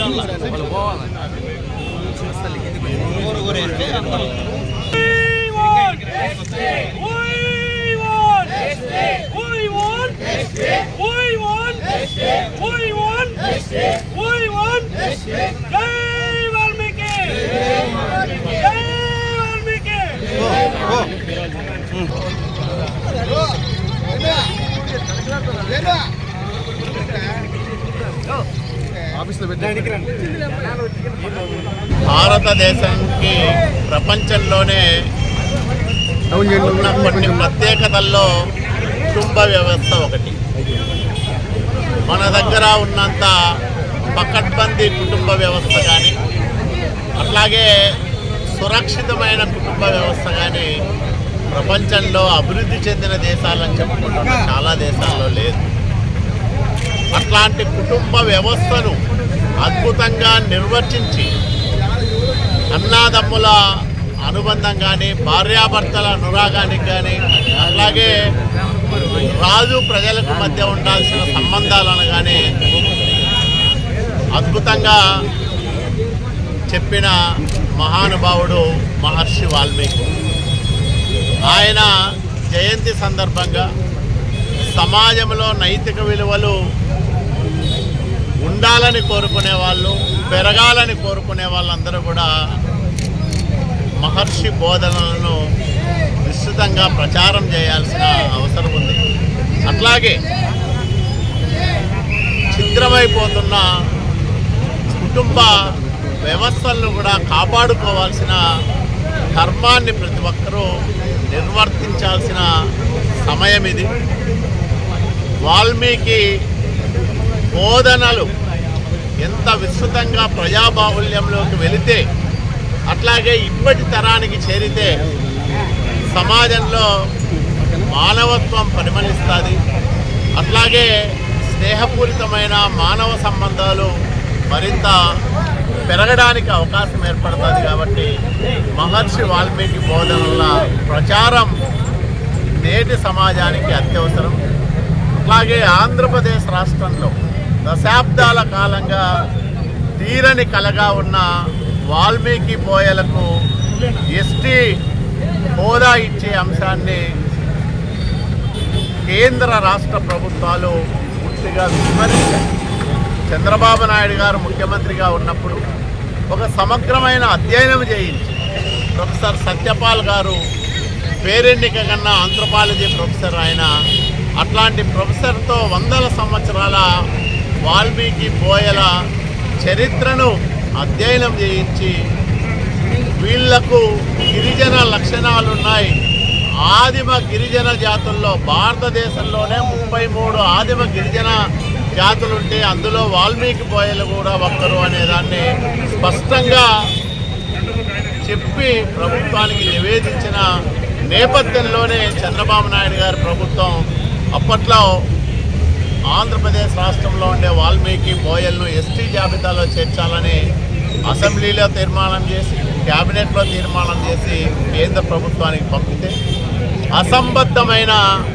భారతదేశానికి ప్రపంచంలోనే ఉన్న కొన్ని ప్రత్యేకతల్లో కుటుంబ వ్యవస్థ ఒకటి. మన దగ్గర ఉన్నంత పకడ్బందీ కుటుంబ వ్యవస్థ కానీ, అట్లాగే సురక్షితమైన కుటుంబ వ్యవస్థ కానీ ప్రపంచంలో అభివృద్ధి చెందిన దేశాలని చెప్పుకుంటున్న చాలా దేశాల్లో లేదు. అట్లాంటి కుటుంబ వ్యవస్థను అద్భుతంగా నిర్వర్తించి అన్నాదమ్ముల అనుబంధం కానీ, భార్యాభర్తల అనురాగానికి కానీ, అలాగే రాజు ప్రజలకు మధ్య ఉండాల్సిన సంబంధాలను కానీ అద్భుతంగా చెప్పిన మహానుభావుడు మహర్షి వాల్మీకి. ఆయన జయంతి సందర్భంగా సమాజంలో నైతిక విలువలు ఉండాలని కోరుకునే వాళ్ళు, పెరగాలని కోరుకునే వాళ్ళందరూ కూడా మహర్షి బోధనలను విస్తృతంగా ప్రచారం చేయాల్సిన అవసరం ఉంది. అట్లాగే ఛిద్రమైపోతున్న కుటుంబ వ్యవస్థలను కూడా కాపాడుకోవాల్సిన ధర్మాన్ని ప్రతి ఒక్కరూ నిర్వర్తించాల్సిన సమయం ఇది. వాల్మీకి బోధనలు ఎంత విస్తృతంగా ప్రజాబాహుల్యంలోకి వెళితే, అట్లాగే ఇప్పటి తరానికి చేరితే సమాజంలో మానవత్వం పరిమళిస్తుంది. అట్లాగే స్నేహపూరితమైన మానవ సంబంధాలు మరింత పెరగడానికి అవకాశం ఏర్పడుతుంది. కాబట్టి మహర్షి వాల్మీకి బోధనల ప్రచారం నేటి సమాజానికి అత్యవసరం. అట్లాగే ఆంధ్రప్రదేశ్ రాష్ట్రంలో దశాబ్దాల కాలంగా తీరని కలగా ఉన్న వాల్మీకి బోయలకు ఎస్టీ హోదా ఇచ్చే అంశాన్ని కేంద్ర రాష్ట్ర ప్రభుత్వాలు పూర్తిగా విస్మరించాయి. చంద్రబాబు నాయుడు గారు ముఖ్యమంత్రిగా ఉన్నప్పుడు ఒక సమగ్రమైన అధ్యయనం చేయించి ప్రొఫెసర్ సత్యపాల్ గారు పేరెన్నిక కన్నా ఆంథ్రోపాలజీ ప్రొఫెసర్ ఆయన, అట్లాంటి ప్రొఫెసర్తో వందల సంవత్సరాల వాల్మీకి బోయల చరిత్రను అధ్యయనం చేయించి వీళ్లకు గిరిజన లక్షణాలున్నాయి. ఆదిమ గిరిజన జాతుల్లో భారతదేశంలోనే 33 ఆదిమ గిరిజన జాతులుంటే అందులో వాల్మీకి బోయలు కూడా ఒక్కరు అనేదాన్ని స్పష్టంగా చెప్పి ప్రభుత్వానికి నివేదించిన నేపథ్యంలోనే చంద్రబాబు నాయుడు గారి ప్రభుత్వం అప్పట్లో ఆంధ్రప్రదేశ్ రాష్ట్రంలో ఉండే వాల్మీకి బోయలను ఎస్టీ జాబితాలో చేర్చాలని అసెంబ్లీలో తీర్మానం చేసి, క్యాబినెట్లో తీర్మానం చేసి కేంద్ర ప్రభుత్వానికి పంపితే అసంబద్ధమైన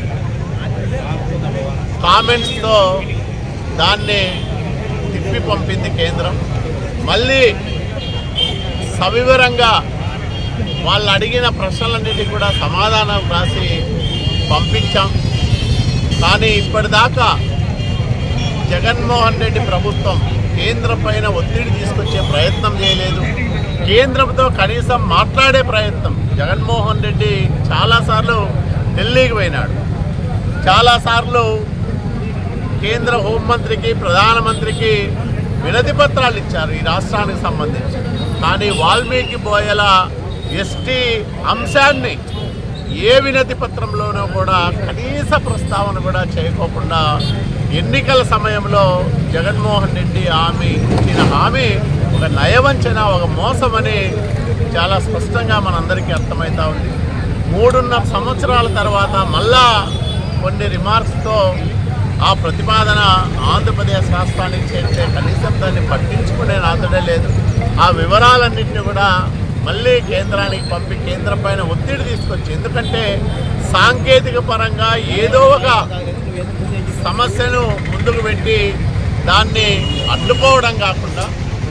కామెంట్స్తో దాన్ని తిప్పి పంపింది కేంద్రం. మళ్ళీ సవివరంగా వాళ్ళు అడిగిన ప్రశ్నలన్నిటికీ కూడా సమాధానం రాసి పంపించాం. కానీ ఇప్పటిదాకా జగన్మోహన్ రెడ్డి ప్రభుత్వం కేంద్రం పైన ఒత్తిడి తీసుకొచ్చే ప్రయత్నం చేయలేదు. కేంద్రంతో కనీసం మాట్లాడే ప్రయత్నం. జగన్మోహన్ రెడ్డి చాలాసార్లు ఢిల్లీకి పోయినాడు, చాలాసార్లు కేంద్ర హోంమంత్రికి, ప్రధానమంత్రికి వినతి పత్రాలు ఇచ్చారు ఈ రాష్ట్రానికి సంబంధించి. కానీ వాల్మీకి బోయల ఎస్టీ అంశాన్ని ఏ వినతి పత్రంలోనూ కూడా కనీస ప్రస్తావన కూడా చేయకోకుండా ఎన్నికల సమయంలో జగన్మోహన్ రెడ్డి ఇచ్చిన హామీ ఒక నయవంచన, ఒక మోసమని చాలా స్పష్టంగా మనందరికీ అర్థమవుతా ఉంది. 3.5 సంవత్సరాల తర్వాత మళ్ళా కొన్ని రిమార్క్స్తో ఆ ప్రతిపాదన ఆంధ్రప్రదేశ్ రాష్ట్రానికి చేరితే కనీసం దాన్ని పట్టించుకునే నాథుడే లేదు. ఆ వివరాలన్నింటినీ కూడా మళ్ళీ కేంద్రానికి పంపి కేంద్రం పైన ఒత్తిడి తీసుకొచ్చి, ఎందుకంటే సాంకేతిక పరంగా ఏదో ఒక సమస్యను ముందుకు పెట్టి దాన్ని అడ్డుకోవడం కాకుండా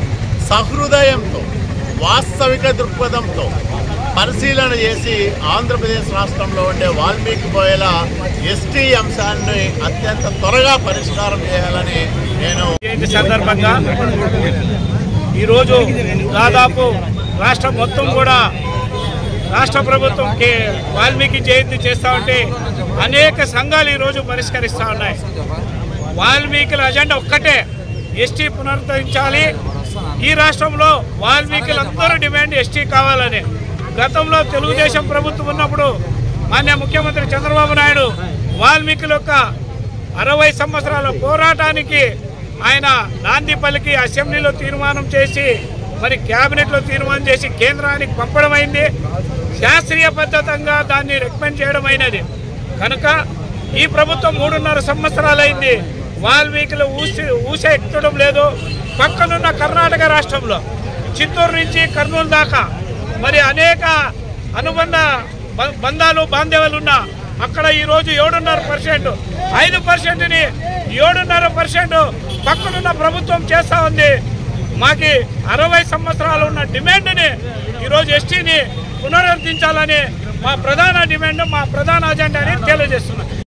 సహృదయంతో వాస్తవిక దృక్పథంతో పరిశీలన చేసి ఆంధ్రప్రదేశ్ రాష్ట్రంలో ఉండే వాల్మీకి బోయల ఎస్టీ అంశాన్ని అత్యంత త్వరగా పరిష్కారం చేయాలని నేను సందర్భంగా ఈరోజు దాదాపు రాష్ట్రం మొత్తం కూడా రాష్ట్ర ప్రభుత్వం వాల్మీకి జయంతి చేస్తూ ఉంటే అనేక సంఘాలు ఈరోజు పరిష్కరిస్తూ ఉన్నాయి. వాల్మీకుల అజెండా ఒక్కటే, ఎస్టీ పునరుద్ధరించాలి. ఈ రాష్ట్రంలో వాల్మీకులందరూ డిమాండ్ ఎస్టీ కావాలని. గతంలో తెలుగుదేశం ప్రభుత్వం ఉన్నప్పుడు మాన్య ముఖ్యమంత్రి చంద్రబాబు నాయుడు వాల్మీకుల యొక్క 60 సంవత్సరాల పోరాటానికి ఆయన నాంది పలికి అసెంబ్లీలో తీర్మానం చేసి మరి క్యాబినెట్లో తీర్మానం చేసి కేంద్రానికి పంపడం అయింది. శాస్త్రీయ పద్ధతంగా దాన్ని రికమెండ్ చేయడం అయినది. కనుక ఈ ప్రభుత్వం 3.5 సంవత్సరాలైంది, వాల్మీకులు ఊస ఎక్కడం లేదు. పక్కనున్న కర్ణాటక రాష్ట్రంలో చిత్తూరు నుంచి కర్నూలు దాకా మరి అనేక అనుబంధ బంధాలు బాంధవ్యాలు ఉన్న అక్కడ ఈరోజు 7.5%, 5%ని 7.5% పక్కనున్న ప్రభుత్వం చేస్తూ ఉంది. మాకి 60 సంవత్సరాలు ఉన్న డిమాండ్ని ఈరోజు ఎస్టీని పునరుద్ధరించాలని మా ప్రధాన డిమాండ్, మా ప్రధాన అజెండాని తెలియజేస్తున్నాం.